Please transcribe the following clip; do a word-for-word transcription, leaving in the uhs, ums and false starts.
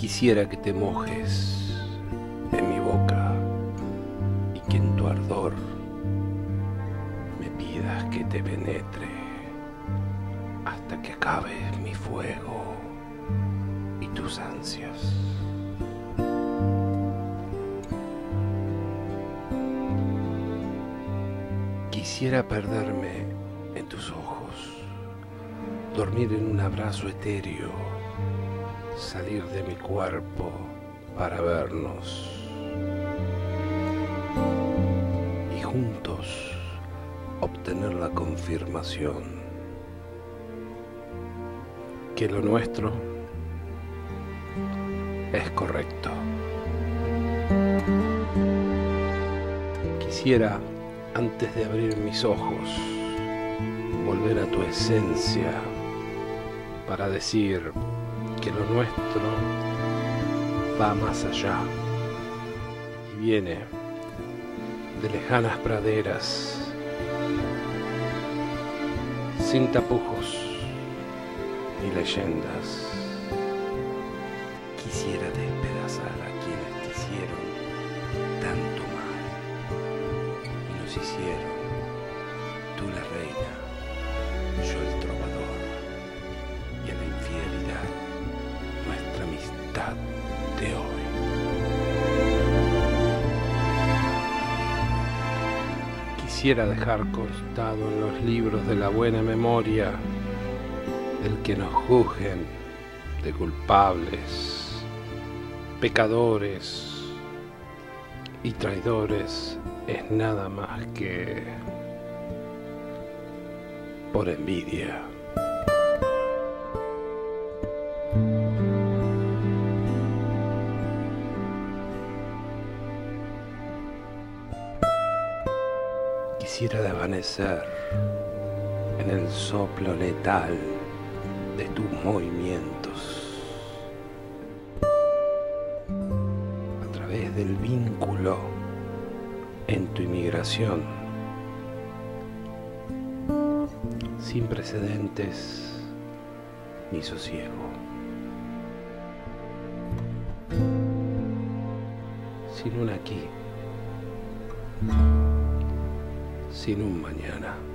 Quisiera que te mojes en mi boca y que en tu ardor me pidas que te penetre hasta que acabes mi fuego y tus ansias. Quisiera perderme en tus ojos, dormir en un abrazo etéreo, salir de mi cuerpo para vernos y juntos obtener la confirmación que lo nuestro es correcto. Quisiera, antes de abrir mis ojos, volver a tu esencia para decir que lo nuestro va más allá y viene de lejanas praderas, sin tapujos ni leyendas. Quisiera despedazar a quienes te hicieron tanto mal y nos hicieron, tú la reina, yo el trovador, y a la infidelidad nuestra amistad de hoy. Quisiera dejar constado en los libros de la buena memoria el que nos juzguen de culpables, pecadores y traidores es nada más que por envidia. Quisiera desvanecer en el soplo letal de tus movimientos, a través del vínculo en tu inmigración, sin precedentes ni sosiego. Sin un aquí, sin un mañana.